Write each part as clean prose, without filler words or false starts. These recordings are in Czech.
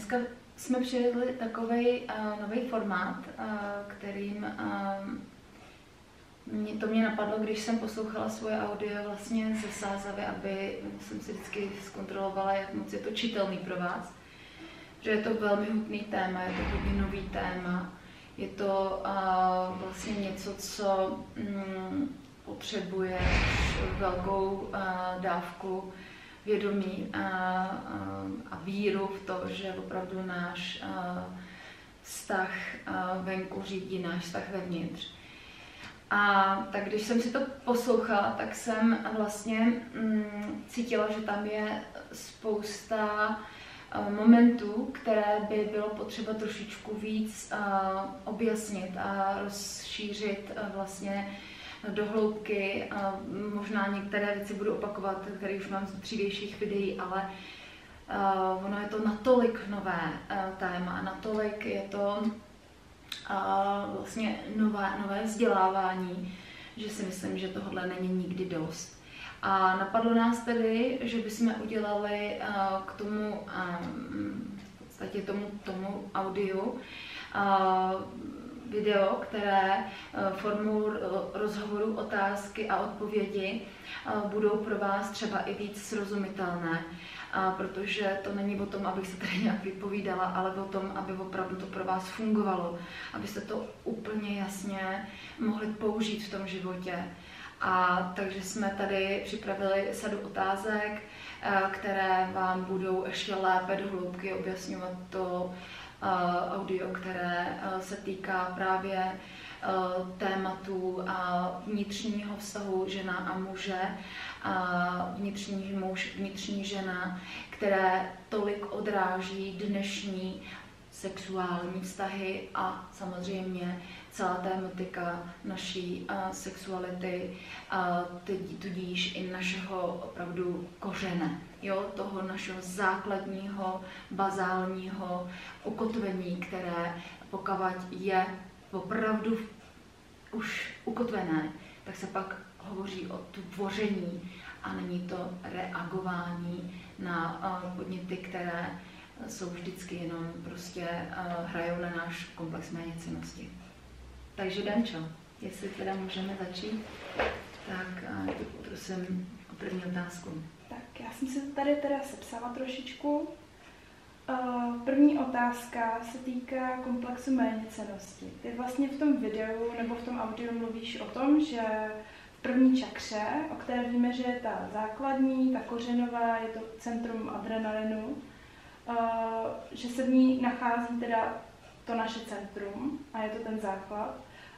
Dneska jsme přivedli takový nový formát, kterým to mě napadlo, když jsem poslouchala svoje audio vlastně ze Sázavy, aby jsem si vždycky zkontrolovala, jak moc je to čitelný pro vás. Že je to velmi hutný téma, je to hodně nový téma. Je to vlastně něco, co potřebuje velkou dávku vědomí a víru v to, že opravdu náš vztah venku řídí náš vztah vevnitř. A tak když jsem si to poslouchala, tak jsem vlastně cítila, že tam je spousta momentů, které by bylo potřeba trošičku víc objasnit a rozšířit vlastně do hloubky. Možná některé věci budu opakovat, které už mám z dřívějších videí, ale ono je to natolik nové téma, natolik je to vlastně nové vzdělávání, že si myslím, že tohle není nikdy dost. A napadlo nás tedy, že bychom udělali k tomu, v podstatě tomu audiu, video, které formou rozhovoru, otázky a odpovědi budou pro vás třeba i víc srozumitelné, protože to není o tom, abych se tady nějak vypovídala, ale o tom, aby opravdu to pro vás fungovalo, abyste to úplně jasně mohli použít v tom životě. A takže jsme tady připravili sadu otázek, které vám budou ještě lépe do hloubky objasňovat to audio, které se týká právě tématu vnitřního vztahu žena a muže, vnitřní muž, vnitřní žena, které tolik odráží dnešní sexuální vztahy a samozřejmě celá tématika naší sexuality, tudíž i našeho opravdu kořene, jo, toho našeho základního, bazálního ukotvení, které pokud je opravdu už ukotvené, tak se pak hovoří o tvoření a není to reagování na podněty, které jsou vždycky jenom prostě hrajou na náš komplex méněcennosti. Takže Dančo, jestli teda můžeme začít, tak prosím o první otázku. Tak já jsem si to tady teda sepsala trošičku. První otázka se týká komplexu méněcennosti. Ty vlastně v tom videu nebo v tom audiu mluvíš o tom, že v první čakře, o které víme, že je ta základní, ta kořenová, je to centrum adrenalinu, že se v ní nachází teda to naše centrum a je to ten základ.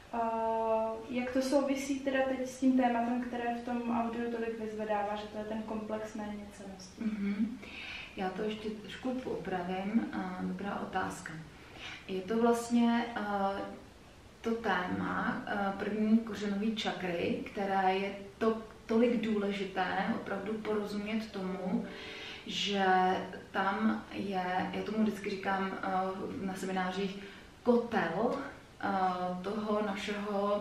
Jak to souvisí teda teď s tím tématem, které v tom audiu tolik vyzvedává, že to je ten komplex méněcennosti? Já to ještě trošku poopravím. Dobrá otázka. Je to vlastně to téma první kořenové čakry, které je tolik důležité opravdu porozumět tomu, že tam je, já tomu vždycky říkám na seminářích, kotel toho našeho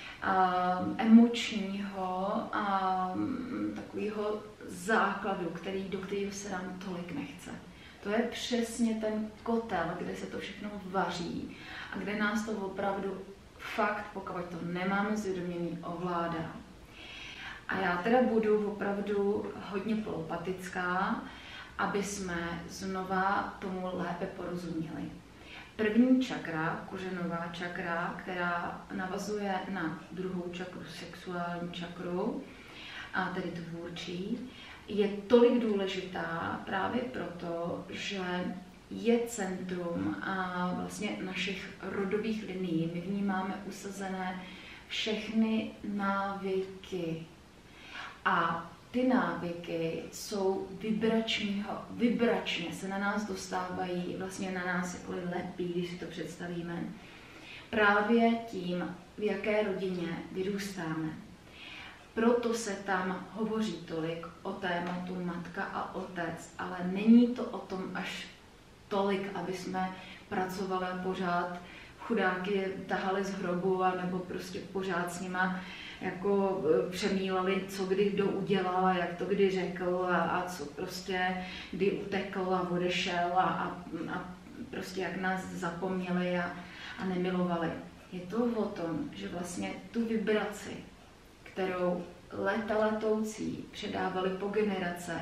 emočního a takového základu, do kterého se nám tolik nechce. To je přesně ten kotel, kde se to všechno vaří a kde nás to opravdu fakt, pokud to nemáme zvědomění, ovládá. A já teda budu opravdu hodně polopatická, aby jsme znova tomu lépe porozuměli. První čakra, kořenová čakra, která navazuje na druhou čakru, sexuální čakru, a tedy tvůrčí, je tolik důležitá právě proto, že je centrum vlastně našich rodových linií. My v ní máme usazené všechny návyky. A ty návyky jsou vibračně se na nás dostávají, vlastně na nás jako lepí, když si to představíme, právě tím, v jaké rodině vyrůstáme. Proto se tam hovoří tolik o tématu matka a otec, ale není to o tom až tolik, aby jsme pracovali a pořád chudáky tahali z hrobu, nebo prostě pořád s nima jako přemýleli, co kdy kdo udělal a jak to kdy řekl a co prostě kdy utekl a odešel a prostě jak nás zapomněli a nemilovali. Je to o tom, že vlastně tu vibraci, kterou letoucí předávali po generace,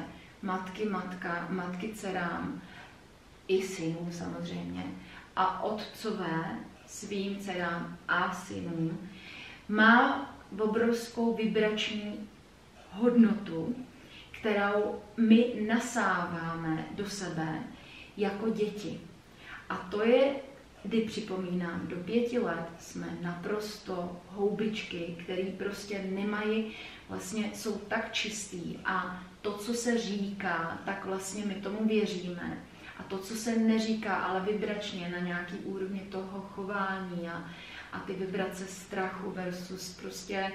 matky dcerám, i synům samozřejmě, a otcové svým dcerám a synům, má obrovskou vibrační hodnotu, kterou my nasáváme do sebe jako děti. A to je, kdy připomínám, do 5 let jsme naprosto houbičky, které prostě nemají, vlastně jsou tak čistý a to, co se říká, tak vlastně my tomu věříme. A to, co se neříká, ale vibračně na nějaký úrovni toho chování a ty vibrace strachu versus prostě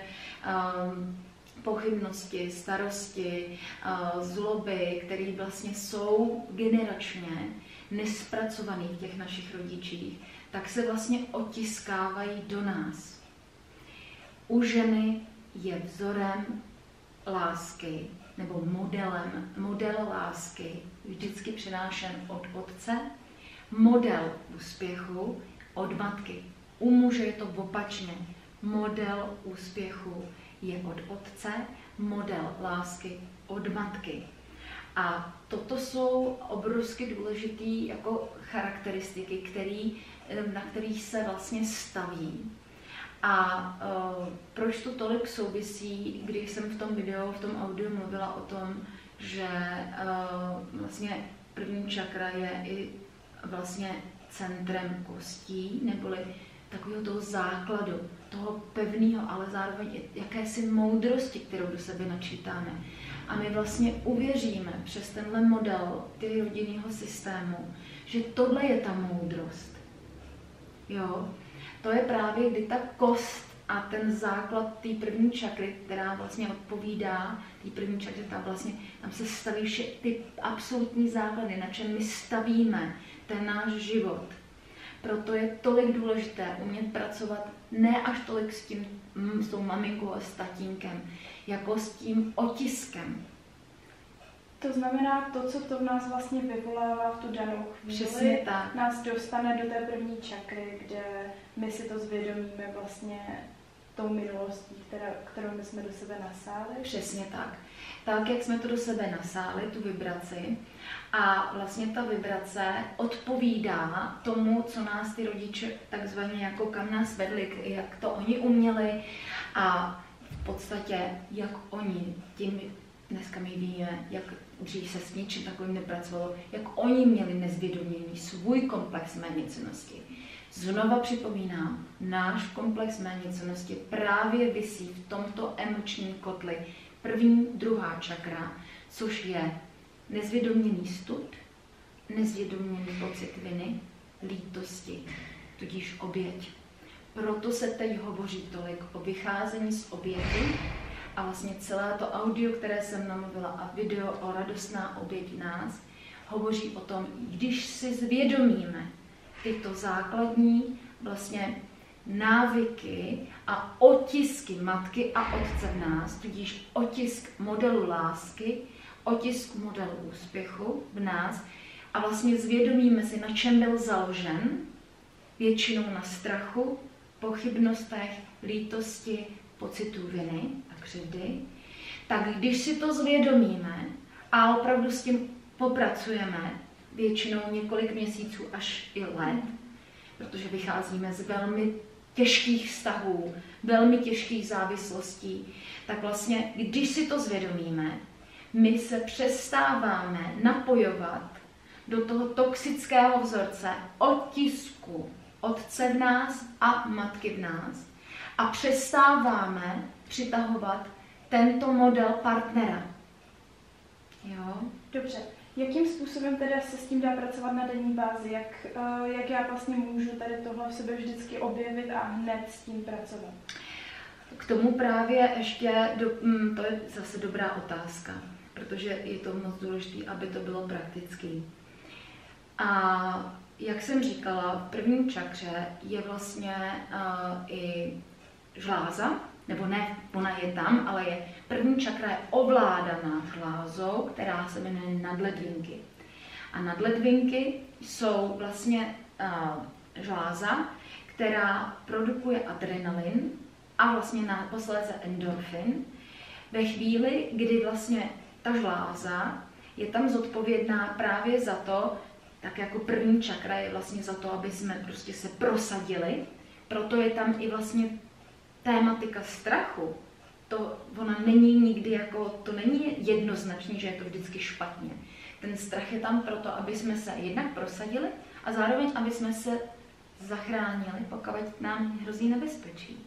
pochybnosti, starosti, zloby, které vlastně jsou generačně nespracované v těch našich rodičích, tak se vlastně otiskávají do nás. U ženy je vzorem lásky nebo model lásky vždycky přenášen od otce, model úspěchu od matky. U muže je to opačně. Model úspěchu je od otce, model lásky od matky. A toto jsou obrovsky důležité jako charakteristiky, na kterých se vlastně staví. A proč to tolik souvisí, když jsem v tom videu, v tom audiu mluvila o tom, že vlastně první čakra je i vlastně centrem kostí, neboli takového toho základu, toho pevného, ale zároveň i jakési moudrosti, kterou do sebe načítáme. A my vlastně uvěříme přes tenhle model ty rodinného systému, že tohle je ta moudrost. Jo? To je právě, kdy ta kost a ten základ té první čakry, která vlastně odpovídá té první čakře, tam se staví ty absolutní základy, na čem my stavíme ten náš život. Proto je tolik důležité umět pracovat ne až tolik s tou maminkou a s tatínkem, jako s tím otiskem. To znamená, to, co to v nás vlastně vyvolává v tu danou chvíli, nás dostane do té první čakry, kde my si to zvědomíme vlastně tou minulostí, kterou my jsme do sebe nasáli. Přesně tak. Tak, jak jsme to do sebe nasáli, tu vibraci, a vlastně ta vibrace odpovídá tomu, co nás ty rodiče takzvaně jako kam nás vedli, jak to oni uměli a v podstatě jak oni tím dneska my víme, jak dřív se s ničím takovým nepracovalo, jak oni měli nezvědoměný svůj komplex méněcennosti. Znova připomínám, náš komplex méněcennosti právě visí v tomto emočním kotli první, druhá čakra, což je nezvědoměný stud, nezvědoměný pocit viny, lítosti, tudíž oběť. Proto se teď hovoří tolik o vycházení z oběti a vlastně celé to audio, které jsem namluvila a video o radostná oběť nás, hovoří o tom, když si zvědomíme tyto základní vlastně návyky a otisky matky a otce v nás, tudíž otisk modelu lásky, otisk modelu úspěchu v nás a vlastně zvědomíme si, na čem byl založen, většinou na strachu, pochybnostech, lítosti, pocitu viny a křivdy, tak když si to zvědomíme a opravdu s tím popracujeme, většinou několik měsíců až i let, protože vycházíme z velmi těžkých vztahů, velmi těžkých závislostí, tak vlastně, když si to zvědomíme, my se přestáváme napojovat do toho toxického vzorce otisku otce v nás a matky v nás a přestáváme přitahovat tento model partnera. Jo? Dobře. Jakým způsobem teda se s tím dá pracovat na denní bázi? Jak já vlastně můžu tady tohle v sobě vždycky objevit a hned s tím pracovat? K tomu právě ještě, to je zase dobrá otázka, protože je to moc důležité, aby to bylo praktické. A jak jsem říkala, v první čakře je vlastně i žláza, nebo ne, ona je tam, ale první čakra je ovládaná žlázou, která se jmenuje nadledvinky. A nadledvinky jsou vlastně žláza, která produkuje adrenalin a vlastně posléze endorfin. Ve chvíli, kdy vlastně ta žláza je tam zodpovědná právě za to, tak jako první čakra je vlastně za to, aby jsme prostě se prosadili, proto je tam i vlastně tématika strachu. Ona není nikdy jako, to není jednoznačný, že je to vždycky špatně. Ten strach je tam proto, aby jsme se jednak prosadili a zároveň, aby jsme se zachránili, pokud nám hrozí nebezpečí.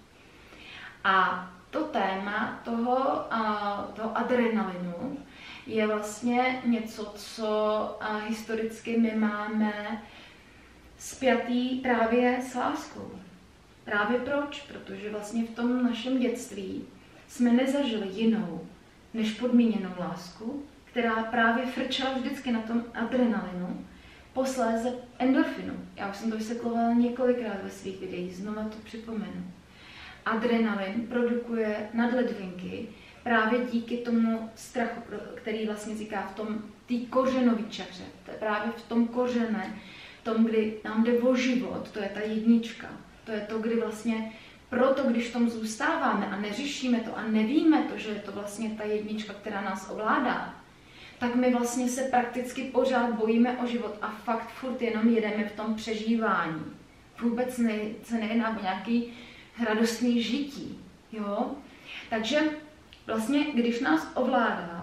A to téma toho adrenalinu je vlastně něco, co historicky my máme spjatý právě s láskou. Právě proč? Protože vlastně v tom našem dětství jsme nezažili jinou než podmíněnou lásku, která právě frčela vždycky na tom adrenalinu, posléze endorfinu. Já už jsem to vysvětlovala několikrát ve svých videích, znova to připomenu. Adrenalin produkuje nadledvinky právě díky tomu strachu, který vlastně říká v tom té kořenové čakře. To je právě v tom kořene, v tom, kdy nám jde o život, to je ta jednička. To je to, kdy vlastně proto, když v tom zůstáváme a neřešíme to a nevíme to, že je to vlastně ta jednička, která nás ovládá, tak my vlastně se prakticky pořád bojíme o život a fakt furt jenom jedeme v tom přežívání. Vůbec se nejedná o nějaký radostný žití. Jo? Takže vlastně, když nás ovládá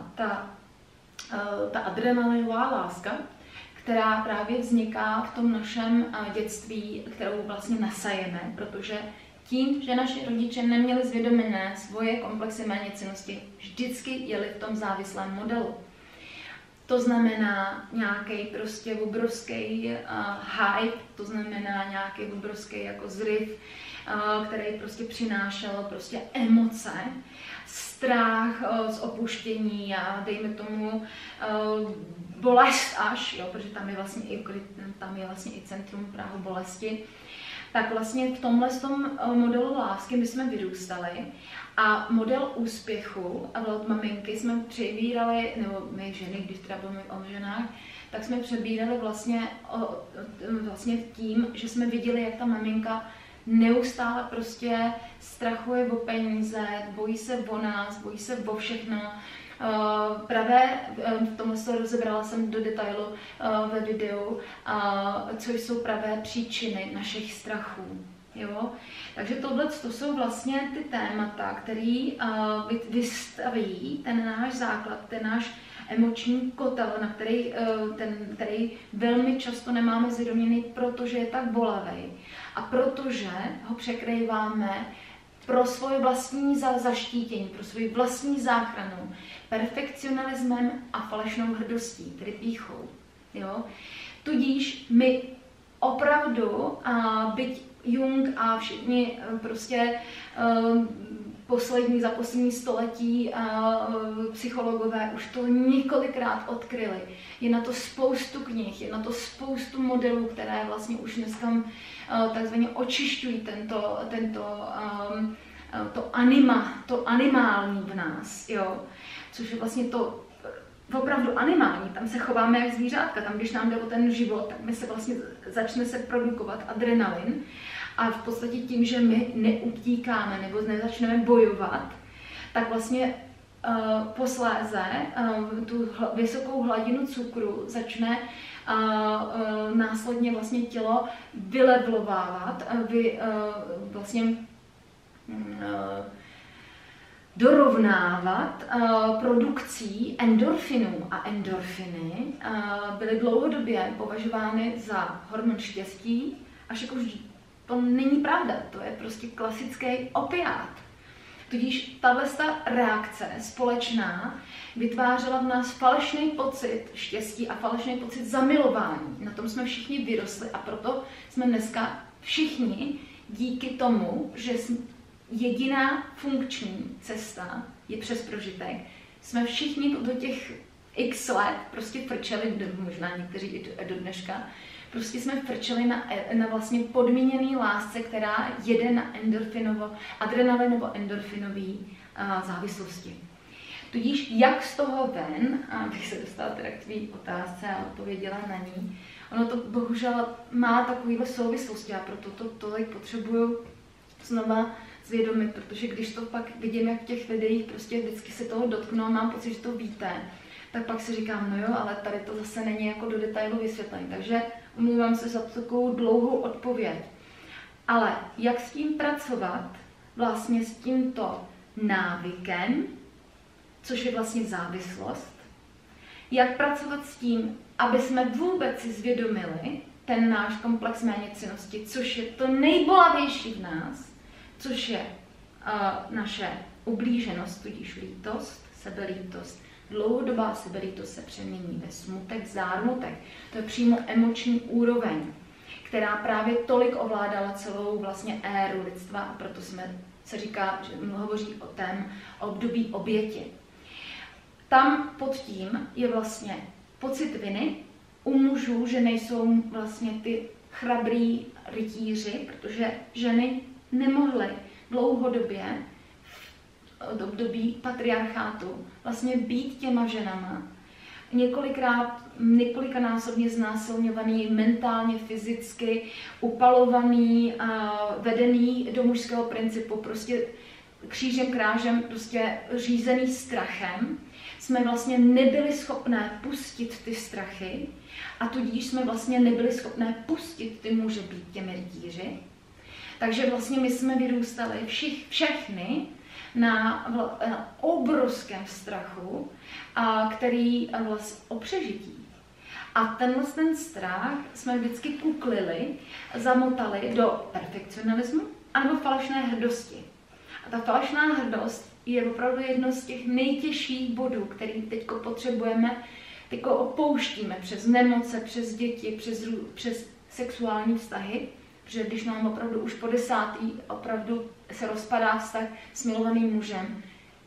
ta adrenalinová láska, která právě vzniká v tom našem dětství, kterou vlastně nasajeme, protože tím, že naši rodiče neměli zvědomené svoje komplexy méněcennosti, vždycky jeli v tom závislém modelu. To znamená nějaký prostě obrovský hype, to znamená nějaký obrovský jako zryv, který prostě přinášel prostě emoce, strach z opuštění a dejme tomu bolest až, jo, protože tam je vlastně i centrum práhu bolesti. Tak vlastně v tomhle modelu lásky my jsme vyrůstali a model úspěchu a od maminky jsme přebírali, nebo my ženy, když teda budeme o ženách, tak jsme přebírali vlastně tím, že jsme viděli, jak ta maminka neustále prostě strachuje o peníze, bojí se o nás, bojí se o všechno. V tomhle se rozebrala jsem do detailu ve videu, co jsou pravé příčiny našich strachů. Jo? Takže tohle to jsou vlastně ty témata, které vystaví ten náš základ, ten náš emoční kotel, na který velmi často nemáme zvědoměný, protože je tak bolavý a protože ho překrýváme pro svoje vlastní zaštítění, pro svoji vlastní záchranu, perfekcionalismem a falešnou hrdostí, tedy pýchou. Jo? Tudíž my opravdu, byť Jung a všichni prostě za poslední století psychologové už to několikrát odkryli. Je na to spoustu knih, je na to spoustu modelů, které vlastně už dneska takzvaně očišťují to animální v nás, jo? Což je vlastně to opravdu animální, tam se chováme jak zvířátka, tam když nám jde o ten život, tak my se vlastně začne se produkovat adrenalin a v podstatě tím, že my neutíkáme nebo nezačneme bojovat, tak vlastně posléze tu vysokou hladinu cukru začne následně vlastně tělo vylevlovávat, vlastně dorovnávat produkcí endorfinů. A endorfiny byly dlouhodobě považovány za hormon štěstí, až jako to není pravda, to je prostě klasický opiát. Tudíž tato reakce společná vytvářela v nás falešný pocit štěstí a falešný pocit zamilování. Na tom jsme všichni vyrostli a proto jsme dneska všichni díky tomu, že jediná funkční cesta je přes prožitek. Jsme všichni do těch x let prostě frčeli, možná někteří i do dneška, Prostě jsme frčeli na vlastně podmíněný lásce, která jede na adrenalinovo-endorfinový závislosti. Tudíž jak z toho ven, abych se dostala teda k tvý otázce a odpověděla na ní, ono to bohužel má takovýhle souvislosti a proto to tolik potřebuju znova zvědomit, protože když to pak vidím, jak v těch videích prostě vždycky se toho dotknu a mám pocit, že to víte, tak pak si říkám, no jo, ale tady to zase není jako do detailu vysvětlení, takže omlouvám se za takovou dlouhou odpověď. Ale jak s tím pracovat, vlastně s tímto návykem, což je vlastně závislost, jak pracovat s tím, aby jsme vůbec si zvědomili ten náš komplex méněcennosti, což je to nejbolavější v nás, což je naše ublíženost, tudíž lítost, sebelítost. Dlouhodobá sebelítost se přemění ve smutek, zármutek. To je přímo emoční úroveň, která právě tolik ovládala celou vlastně éru lidstva a proto se říká, že hovoří o tém období oběti. Tam pod tím je vlastně pocit viny u mužů, že nejsou vlastně ty chrabrý rytíři, protože ženy nemohly dlouhodobě v období patriarchátu vlastně být těma ženama. Několikanásobně znásilňovaný, mentálně, fyzicky, upalovaný, vedený do mužského principu, prostě křížem krážem, prostě řízený strachem. Jsme vlastně nebyli schopné pustit ty strachy a tudíž jsme vlastně nebyli schopné pustit ty muže být těmi rytíři. Takže vlastně my jsme vyrůstali všechny na obrovském strachu, který vlastně o přežití. A ten strach jsme vždycky kuklili, zamotali do perfekcionalismu anebo falešné hrdosti. A ta falešná hrdost je opravdu jedno z těch nejtěžších bodů, který teď potřebujeme, teď opouštíme přes nemoce, přes děti, přes sexuální vztahy, protože když nám opravdu už po 10. opravdu se rozpadá vztah s milovaným mužem,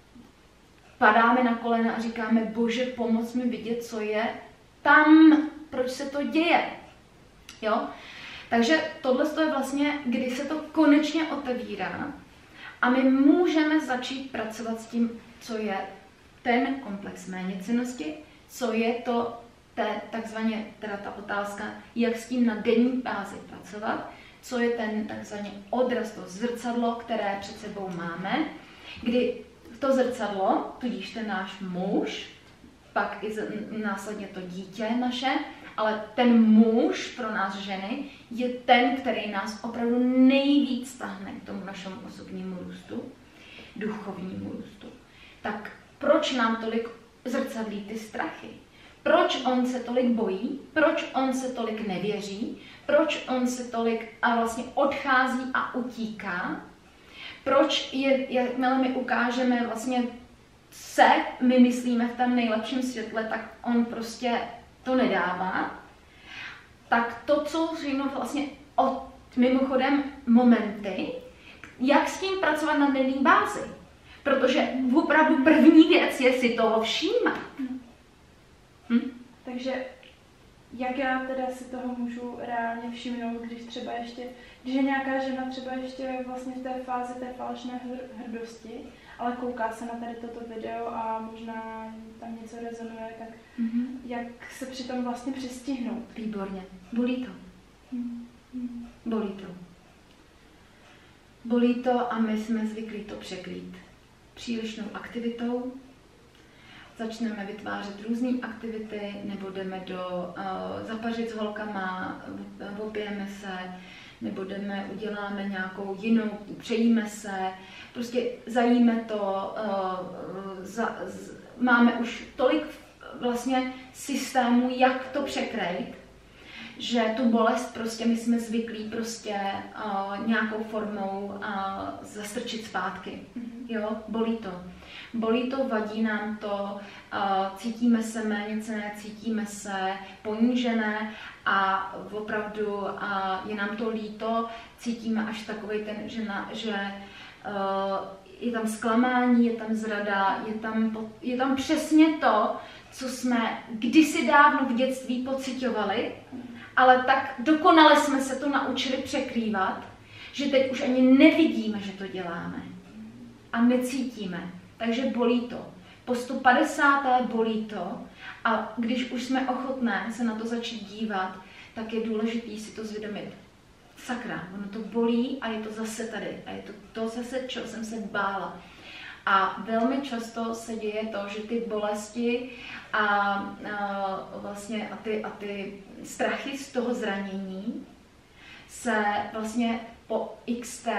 padáme na kolena a říkáme, Bože, pomoz mi vidět, co je tam, proč se to děje. Jo? Takže tohle je vlastně, kdy se to konečně otevírá a my můžeme začít pracovat s tím, co je ten komplex méněcennosti, co je to takzvaně, teda ta otázka, jak s tím na denní bázi pracovat, co je ten takzvaně odraz, to zrcadlo, které před sebou máme, kdy to zrcadlo, tudíž ten náš muž, pak i následně to dítě naše, ale ten muž pro nás ženy je ten, který nás opravdu nejvíc tahne k tomu našemu osobnímu růstu, duchovnímu růstu. Tak proč nám tolik zrcadlí ty strachy? Proč on se tolik bojí? Proč on se tolik nevěří? Proč on se tolik a vlastně odchází a utíká? Proč jakmile my ukážeme vlastně my myslíme v tom nejlepším světle, tak on prostě to nedává? Tak to, co řeknu vlastně mimochodem momenty, jak s tím pracovat na denní bázi. Protože opravdu první věc je si toho všímat. Takže jak já teda si toho můžu reálně všimnout, když je nějaká žena třeba ještě vlastně v té fázi té falešné hrdosti, ale kouká se na tady toto video a možná tam něco rezonuje, tak jak se přitom vlastně přistihnout? Výborně. Bolí to. Bolí to. Bolí to a my jsme zvyklí to překrýt přílišnou aktivitou. Začneme vytvářet různé aktivity, nebo jdeme zapařit s holkama, opijeme se, nebo uděláme nějakou jinou, přejíme se, prostě zajíme to, máme už tolik vlastně systémů, jak to překrýt, že tu bolest prostě my jsme zvyklí prostě nějakou formou zastrčit zpátky. Jo, bolí to. Bolí to, vadí nám to, cítíme se méněcenné, cítíme se ponížené a opravdu je nám to líto, cítíme až takovej že je tam zklamání, je tam zrada, je tam přesně to, co jsme kdysi dávno v dětství pociťovali ale tak dokonale jsme se to naučili překrývat, že teď už ani nevidíme, že to děláme a necítíme, takže bolí to. Po 150. bolí to a když už jsme ochotné se na to začít dívat, tak je důležité si to zvědomit. Sakra, ono to bolí a je to zase tady a je to zase, čeho jsem se bála. A velmi často se děje to, že ty bolesti vlastně ty strachy z toho zranění se vlastně po XT,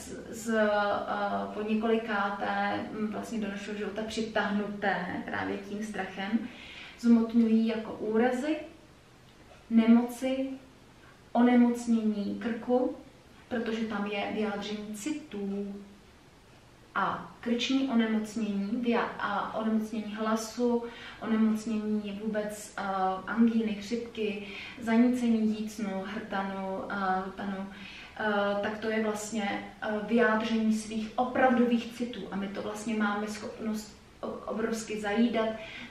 po několikáté vlastně do našeho života přitáhnuté právě tím strachem, zmotňují jako úrazy, nemoci, onemocnění krku, protože tam je vyjádření citů a krční onemocnění a onemocnění hlasu, onemocnění vůbec angíny, chřipky, zanícení jícnu, hrtanu, tak to je vlastně vyjádření svých opravdových citů a my to vlastně máme schopnost obrovsky zajídat,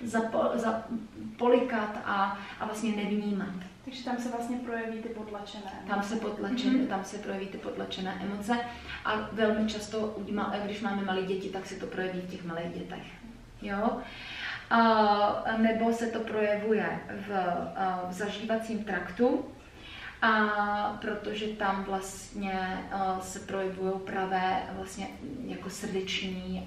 polikat a vlastně nevnímat. Takže tam se vlastně projeví ty potlačené emoce. Tam se projeví ty potlačené emoce a velmi často, když máme malé děti, tak se to projeví v těch malých dětech. Jo? Nebo se to projevuje v zažívacím traktu, protože tam vlastně se projevují pravé vlastně jako srdeční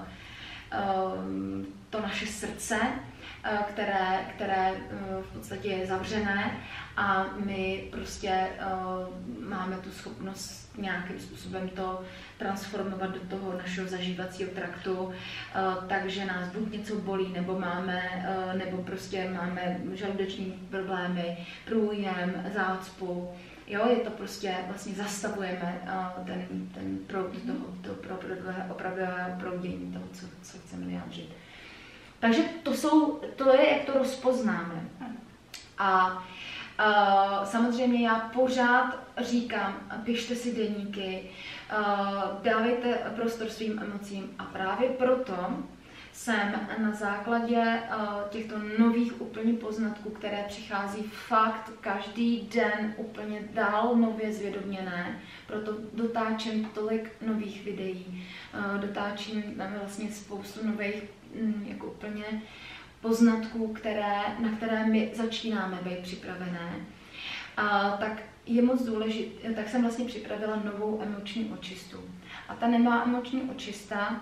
to naše srdce, které v podstatě je zavřené a my prostě máme tu schopnost nějakým způsobem to transformovat do toho našeho zažívacího traktu, takže nás buď něco bolí, nebo prostě máme žaludeční problémy, průjem, zácpu. Jo, je to prostě, vlastně zastavujeme ten proud toho opravdového proudění toho, co chceme vyjádřit. Takže to je, jak to rozpoznáme. A samozřejmě já pořád říkám, pište si deníky, dávejte prostor svým emocím a právě proto jsem na základě těchto nových úplně poznatků, které přichází fakt každý den úplně dál nově zvědoměné, proto dotáčím tolik nových videí, dotáčím tam vlastně spoustu nových jako úplně poznatků, na které my začínáme být připravené. Tak je moc důležité, tak jsem vlastně připravila novou emoční očistu. A ta nová emoční očista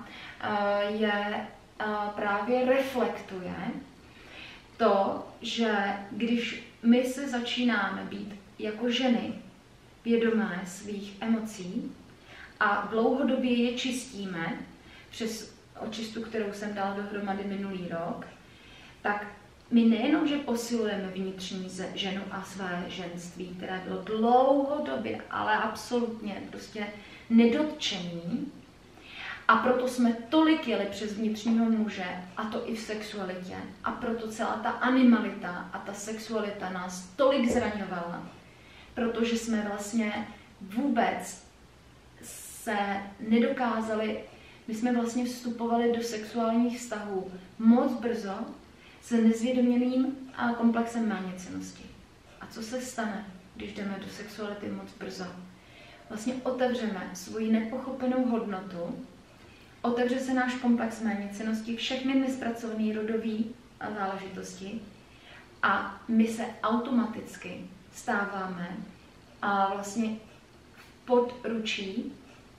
právě reflektuje to, že když my se začínáme být jako ženy vědomé svých emocí a dlouhodobě je čistíme přes očistu, kterou jsem dala dohromady minulý rok, tak my nejenom, že posilujeme vnitřní ženu a své ženství, které bylo dlouhodobě, ale absolutně prostě nedotčení, a proto jsme tolik jeli přes vnitřního muže, a to i v sexualitě, a proto celá ta animalita a ta sexualita nás tolik zraňovala, protože jsme vlastně vůbec se nedokázali, my jsme vlastně vstupovali do sexuálních vztahů moc brzo s nezvědoměným komplexem méněcennosti. A co se stane, když jdeme do sexuality moc brzo? Vlastně otevřeme svoji nepochopenou hodnotu, otevře se náš komplex méněcennosti, všechny nespracované rodové záležitosti a my se automaticky stáváme vlastně v područí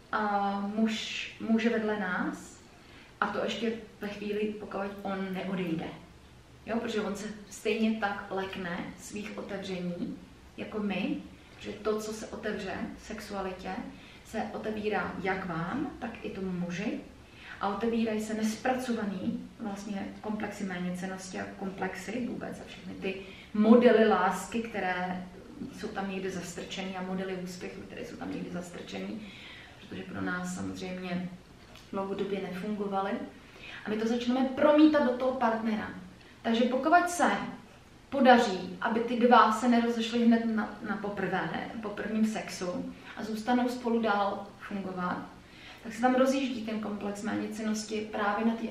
muže vedle nás, a to ještě ve chvíli, pokud on neodejde. Jo, protože on se stejně tak lekne svých otevření, jako my, že to, co se otevře v sexualitě, se otevírá jak vám, tak i tomu muži a otevírají se nespracovaný vlastně komplexy méněcennosti a komplexy vůbec a všechny ty modely lásky, které jsou tam někde zastrčený a modely úspěchu, které jsou tam někde zastrčený, protože pro nás samozřejmě dlouhodobě nefungovaly. A my to začneme promítat do toho partnera. Takže pokud se podaří, aby ty dva se nerozešly hned na po prvním sexu a zůstanou spolu dál fungovat, tak se tam rozjíždí ten komplex méněcennosti právě na ty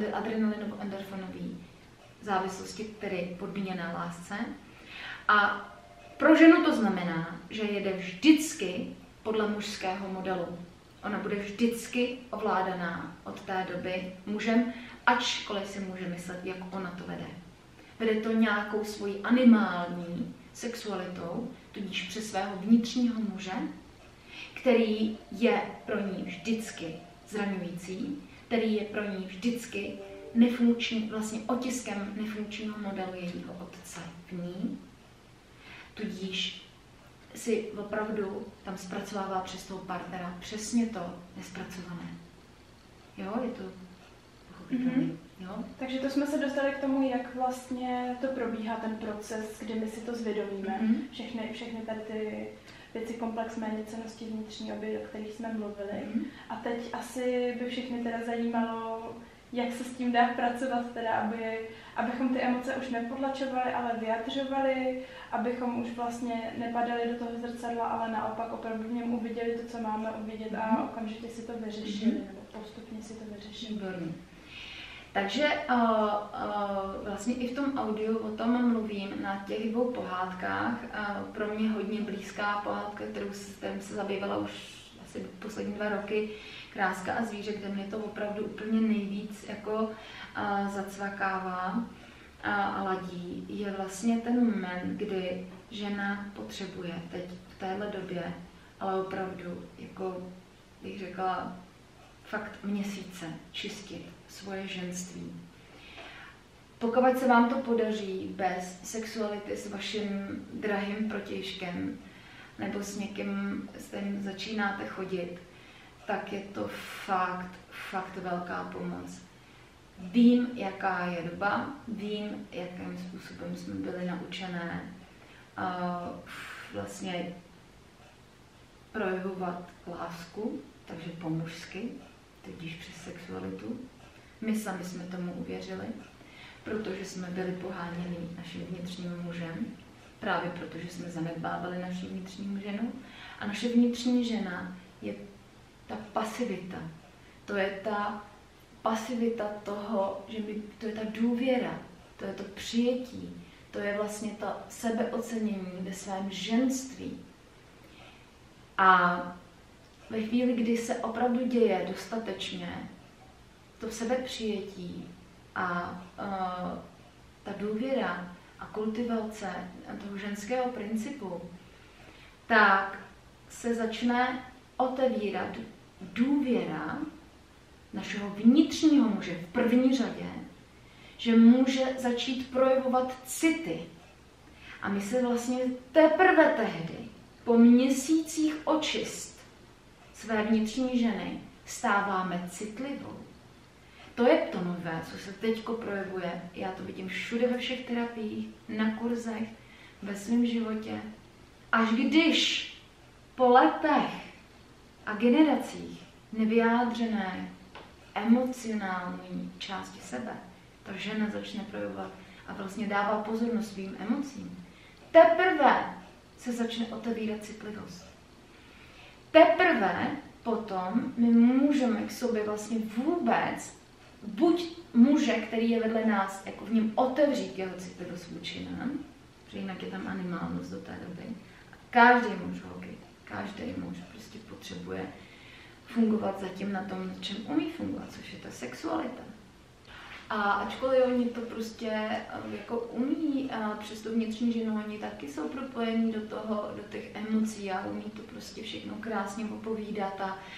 adrenalinovo-endorfinové závislosti, tedy podmíněné lásce. A Pro ženu to znamená, že jede vždycky podle mužského modelu. Ona bude vždycky ovládaná od té doby mužem, ačkoliv si může myslet, jak ona to vede. Vede to nějakou svojí animální sexualitou, tudíž přes svého vnitřního muže, který je pro ní vždycky zraňující, který je pro ní vždycky nefunkční, vlastně otiskem nefunkčního modelu jejího otce v ní. Tudíž si opravdu tam zpracovává přes toho partnera přesně to nespracované. Jo, je to pochopitelné. Jo? Takže to jsme se dostali k tomu, jak vlastně to probíhá ten proces, kdy my si to zvědomíme. Všechny tady ty věci, komplex méněcennosti vnitřní obě, o kterých jsme mluvili. A teď asi by všechny teda zajímalo, jak se s tím dá pracovat, teda abychom ty emoce už nepodlačovali, ale vyjadřovali, abychom už vlastně nepadali do toho zrcadla, ale naopak opravdu v něm uviděli to, co máme uvidět a okamžitě si to vyřešili, nebo postupně si to vyřešili. Takže vlastně i v tom audiu o tom mluvím na těch 2 pohádkách. Pro mě hodně blízká pohádka, kterou se zabývala už asi poslední 2 roky, Kráska a zvíře, kde mě to opravdu úplně nejvíc jako zacvakává a ladí, je vlastně ten moment, kdy žena potřebuje teď v téhle době, ale opravdu, jako bych řekla, fakt měsíce čistit svoje ženství. Pokud se vám to podaří bez sexuality s vaším drahým protějškem nebo s někým, s kterým začínáte chodit, tak je to fakt velká pomoc. Vím, jaká je doba, vím, jakým způsobem jsme byli naučené vlastně projevovat lásku, takže po mužsky, tudíž přes sexualitu. My sami jsme tomu uvěřili, protože jsme byli poháněni naším vnitřním mužem, právě protože jsme zanedbávali naši vnitřní ženu. A naše vnitřní žena je ta pasivita. To je ta pasivita toho, že to je ta důvěra, to je to přijetí, to je vlastně ta sebeocenění ve svém ženství. A ve chvíli, kdy se opravdu děje dostatečně to sebepřijetí a ta důvěra a kultivace toho ženského principu, tak se začne otevírat důvěra našeho vnitřního muže v první řadě, že může začít projevovat city. A my se vlastně teprve tehdy, po měsících očist své vnitřní ženy, stáváme citlivou. To je to nové, co se teďko projevuje. Já to vidím všude ve všech terapiích, na kurzech, ve svém životě. Až když po letech a generacích nevyjádřené emocionální části sebe ta žena začne projevovat a vlastně dává pozornost svým emocím, teprve se začne otevírat citlivost. Teprve potom my můžeme k sobě vlastně vůbec buď muže, který je vedle nás, jako v něm otevřít jeho citlivost vůči nám, protože jinak je tam animálnost do té doby. A každý muž, holky, každý muž prostě potřebuje fungovat zatím na tom, čem umí fungovat, což je ta sexualita. A ačkoliv oni to prostě jako umí přes tu vnitřní ženu, oni taky jsou propojení do těch emocí a umí to prostě všechno krásně popovídat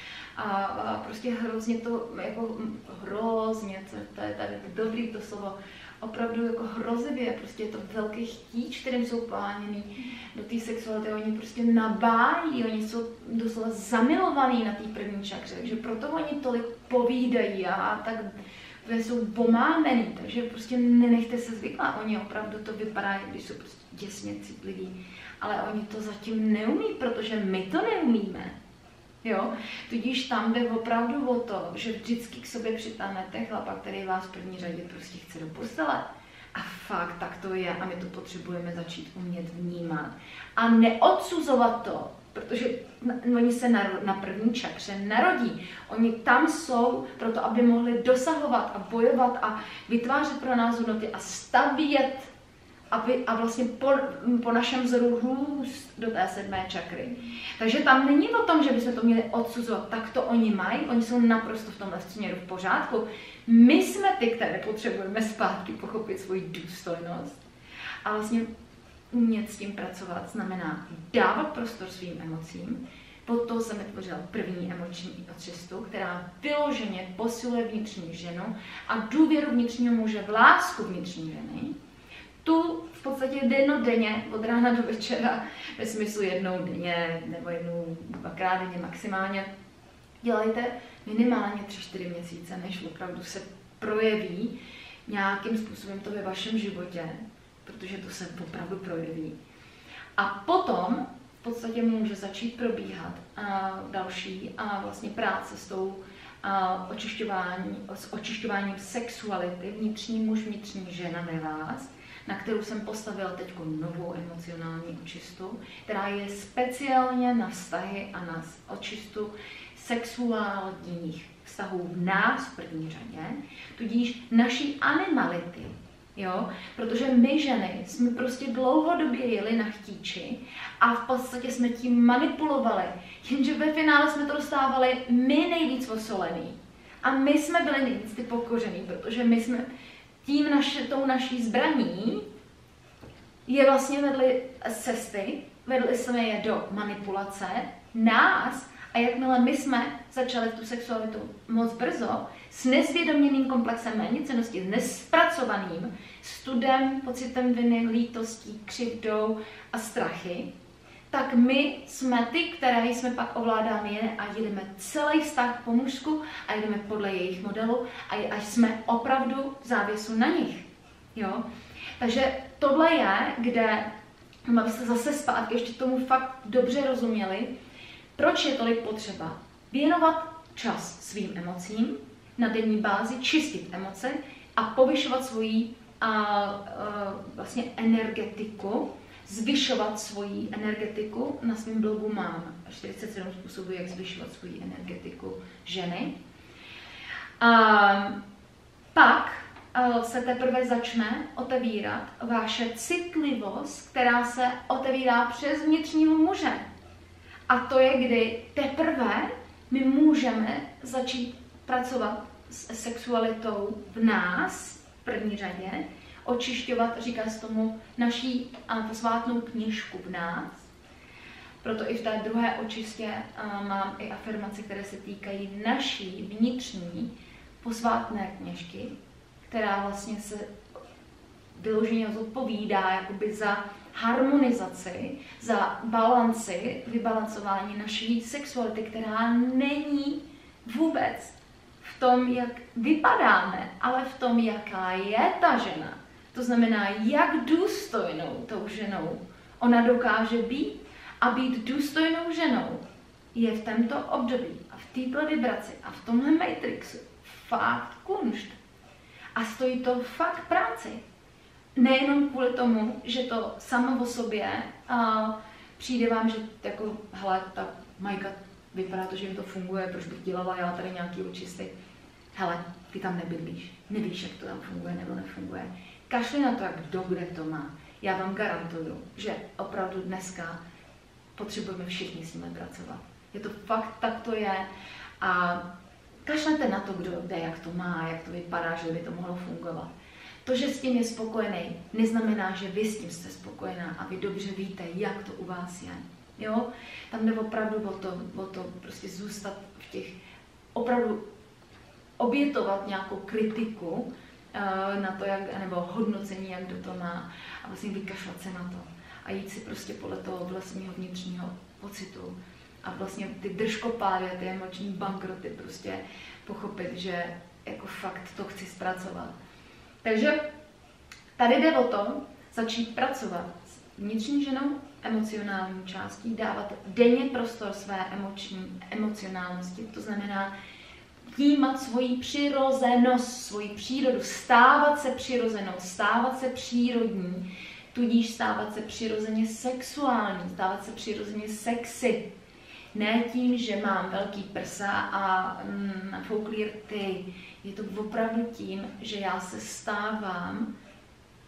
a prostě hrozně to, jako hrozně, to je tady dobrý to slovo, opravdu jako hrozivě, prostě je to velký chtíč, kterým jsou poháněný do té sexuality, oni prostě nabájí, oni jsou doslova zamilovaní na té první čakře, takže proto oni tolik povídají a tak jsou pomámený, takže prostě nenechte se zvyklat, oni opravdu to vypadá, když jsou prostě děsně citliví, ale oni to zatím neumí, protože my to neumíme. Jo? Tudíž tam jde opravdu o to, že vždycky k sobě přitáhnete chlapa, který vás v první řadě prostě chce do postele. A fakt tak to je a my to potřebujeme začít umět vnímat. A neodsuzovat to, protože oni se na první čakře narodí. Oni tam jsou proto, aby mohli dosahovat a bojovat a vytvářet pro nás hodnoty a stavět a vlastně po našem vzoru růst do té 7. čakry. Takže tam není o tom, že bychom to měli odsuzovat, tak to oni mají, oni jsou naprosto v tomhle směru v pořádku. My jsme ty, které potřebujeme zpátky pochopit svoji důstojnost a vlastně umět s tím pracovat znamená dávat prostor svým emocím. Pod toho jsem vytvořila první emoční očistu, která vyloženě posiluje vnitřní ženu a důvěru vnitřního muže v lásku vnitřní ženy. Tu v podstatě dennodenně, od rána do večera, ve smyslu jednou denně nebo dvakrát denně maximálně, dělejte minimálně 3-4 měsíce, než opravdu se projeví nějakým způsobem to ve vašem životě, protože to se opravdu projeví. A potom v podstatě může začít probíhat další vlastně práce s tou očišťováním sexuality, vnitřní muž, vnitřní žena ve vás, na kterou jsem postavila teď novou emocionální očistu, která je speciálně na vztahy a na očistu sexuálních vztahů v nás v první řadě, tudíž naší animality. Jo? Protože my ženy jsme prostě dlouhodobě jeli na chtíči a v podstatě jsme tím manipulovali, jenže ve finále jsme to dostávali my nejvíc osolený. A my jsme byli nejvíc ty pokořený, protože my jsme tou naší zbraní je vlastně vedli cesty, vedli jsme je do manipulace nás a jakmile my jsme začali tu sexualitu moc brzo, s nezvědoměným komplexem méněcennosti, s nespracovaným studem, pocitem viny, lítostí, křivdou a strachy, tak my jsme ty, které jsme pak ovládáme a jedeme celý vztah po mužsku a jedeme podle jejich modelu a jsme opravdu v závěsu na nich. Jo? Takže tohle je, kde, abyste zase zpátky ještě tomu fakt dobře rozuměli, proč je tolik potřeba věnovat čas svým emocím, na denní bázi čistit emoce a povyšovat svoji vlastně energetiku, zvyšovat svoji energetiku. Na svém blogu mám 47 způsobů, jak zvyšovat svoji energetiku ženy. Pak se teprve začne otevírat vaše citlivost, která se otevírá přes vnitřního muže. A to je, kdy teprve my můžeme začít pracovat s sexualitou v nás, v první řadě, očišťovat, říká se tomu, naší posvátnou knížku v nás. Proto i v té druhé očistě mám i afirmace, které se týkají naší vnitřní posvátné knížky, která vlastně se vyloženě zodpovídá jakoby za harmonizaci, za balanci, vybalancování naší sexuality, která není vůbec v tom, jak vypadáme, ale v tom, jaká je ta žena. To znamená, jak důstojnou tou ženou ona dokáže být a být důstojnou ženou je v tomto období a v této vibraci a v tomhle matrixu fakt kunšt. A stojí to fakt práci. Nejenom kvůli tomu, že to samo o sobě přijde vám, že jako, hele, ta Majka, vypadá to, že jim to funguje, proč bych dělala já tady nějaký očisty. Hele, ty tam nebydlíš, nevíš, jak to tam funguje nebo nefunguje. Kašli na to, jak kdo kde to má. Já vám garantuju, že opravdu dneska potřebujeme všichni s nimi pracovat. Je to fakt, tak to je. A kašlete na to, kdo kde, jak to má, jak to vypadá, že by to mohlo fungovat. To, že s tím je spokojený, neznamená, že vy s tím jste spokojená a vy dobře víte, jak to u vás je. Jo? Tam jde opravdu o to prostě zůstat v těch, opravdu obětovat nějakou kritiku na to, jak, nebo hodnocení, jak kdo to má a vlastně vykašlat se na to a jít si prostě podle toho vlastního vnitřního pocitu a vlastně ty držkopády a ty emoční bankroty prostě pochopit, že jako fakt to chci zpracovat. Takže tady jde o to začít pracovat s vnitřní ženou, emocionální částí, dávat denně prostor své emocionálnosti, to znamená vnímat svoji přirozenost, svoji přírodu, stávat se přirozenou, stávat se přírodní, tudíž stávat se přirozeně sexuální, stávat se přirozeně sexy. Ne tím, že mám velký prsa a nafoukli rty. Je to opravdu tím, že já se stávám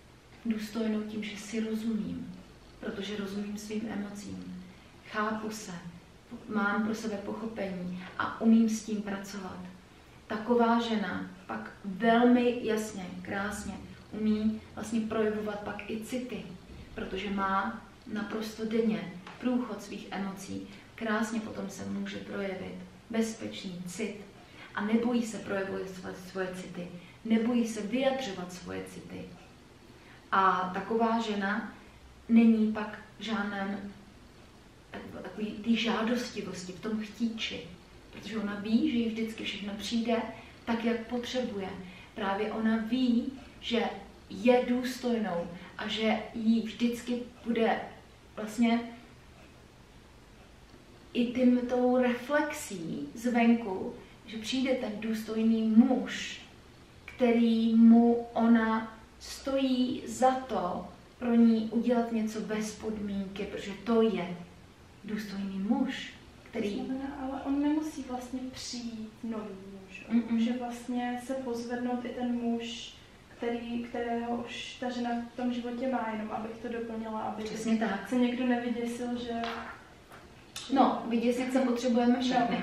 důstojnou tím, že si rozumím, protože rozumím svým emocím, chápu se, mám pro sebe pochopení a umím s tím pracovat. Taková žena pak velmi jasně, krásně umí vlastně projevovat pak i city, protože má naprosto denně průchod svých emocí. Krásně potom se může projevit bezpečný cit a nebojí se projevovat svoje city, nebojí se vyjadřovat svoje city. A taková žena není pak žádném takový té žádostivosti, v tom chtíči, protože ona ví, že jí vždycky všechno přijde tak, jak potřebuje. Právě ona ví, že je důstojnou a že jí vždycky bude vlastně i tou reflexí zvenku, že přijde ten důstojný muž, který mu ona stojí za to pro ní udělat něco bez podmínky, protože to je důstojný muž, který... Ale on nemusí vlastně přijít nový muž. On může vlastně se pozvednout i ten muž, kterého už ta žena v tom životě má, jenom abych to doplnila, aby přesně tak. Se někdo nevyděsil, že... No, vyděsit se potřebujeme všechny.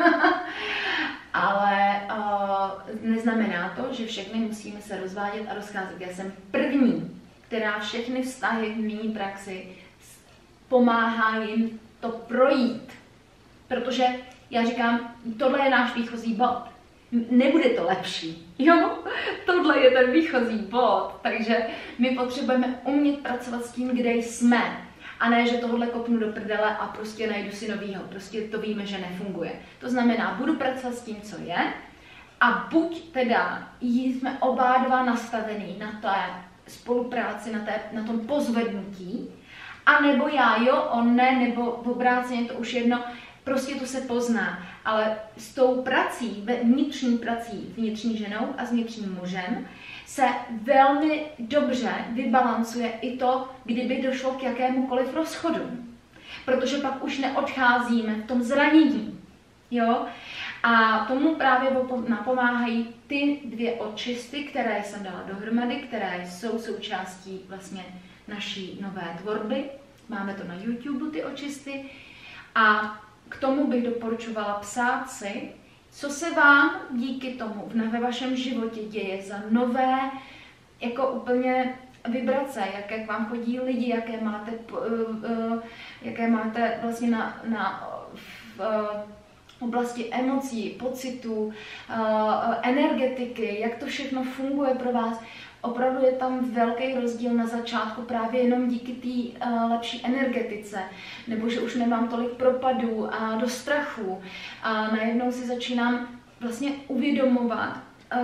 Ale neznamená to, že všechny musíme se rozvádět a rozcházet. Já jsem první, která všechny vztahy v mý praxi pomáhá jim to projít. Protože já říkám, tohle je náš výchozí bod. Nebude to lepší. Jo? Tohle je ten výchozí bod. Takže my potřebujeme umět pracovat s tím, kde jsme. A ne, že tohle kopnu do prdele a prostě najdu si novýho. Prostě to víme, že nefunguje. To znamená, budu pracovat s tím, co je. A buď teda jsme oba dva nastavený na té spolupráci, na tom pozvednutí, a nebo já jo, on ne, nebo obráceně, to už jedno, prostě to se pozná. Ale s tou prací, vnitřní ženou a s vnitřním mužem, se velmi dobře vybalancuje i to, kdyby došlo k jakémukoliv rozchodu. Protože pak už neodcházíme v tom zranění. Jo? A tomu právě napomáhají ty dvě očisty, které jsem dala dohromady, které jsou součástí vlastně naší nové tvorby. Máme to na YouTube, ty očisty. A k tomu bych doporučovala psát si, co se vám díky tomu ve vašem životě děje za nové, jako úplně vibrace, jaké k vám chodí lidi, jaké máte vlastně v oblasti emocí, pocitů, energetiky, jak to všechno funguje pro vás. Opravdu je tam velký rozdíl na začátku právě jenom díky té lepší energetice, nebo že už nemám tolik propadů a do strachu. A najednou si začínám vlastně uvědomovat,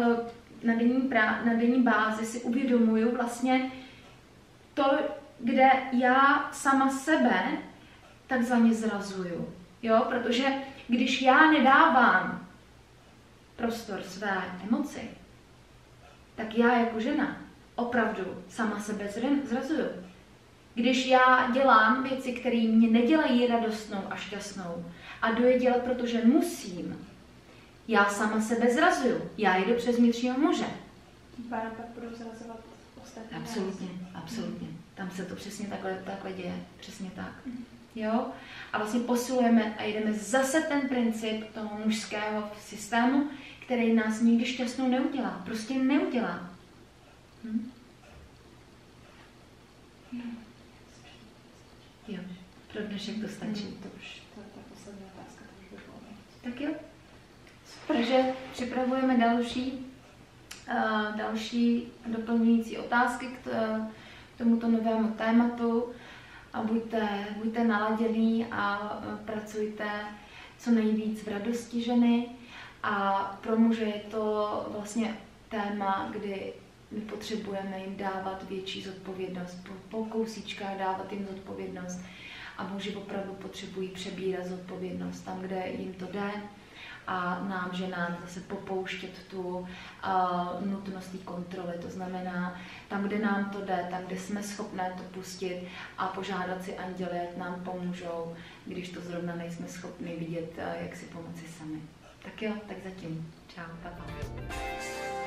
na denní bázi si uvědomuju vlastně to, kde já sama sebe takzvaně zrazuju. Jo? Protože když já nedávám prostor své emoci, tak já jako žena opravdu sama sebe zrazuju. Když já dělám věci, které mě nedělají radostnou a šťastnou a jdu je dělat, protože musím, já sama sebe zrazuju. Já jdu přes vnitřního muže. Pána pak budu zrazovat ostatní. Absolutně, absolutně. Tam se to přesně takhle děje. Přesně tak. Jo? A vlastně posilujeme a jdeme zase ten princip toho mužského systému, který nás nikdy šťastnou neudělá. Prostě neudělá. Jo, pro dnešek to stačí. To už, to je ta poslední otázka, to už by bylo. Tak jo. Takže připravujeme další doplňující otázky k tomuto novému tématu a buďte naladění a pracujte co nejvíc v radosti ženy. A pro muže je to vlastně téma, kdy my potřebujeme jim dávat větší zodpovědnost, po kousíčkách dávat jim zodpovědnost a muži opravdu potřebují přebírat zodpovědnost tam, kde jim to jde a nám, ženám, zase popouštět tu nutnost té kontroly. To znamená, tam, kde nám to jde, tam, kde jsme schopné to pustit a požádat si anděly, ať nám pomůžou, když to zrovna nejsme schopni vidět, jak si pomoci sami. Tak jo, tak zatím. Čau, papa.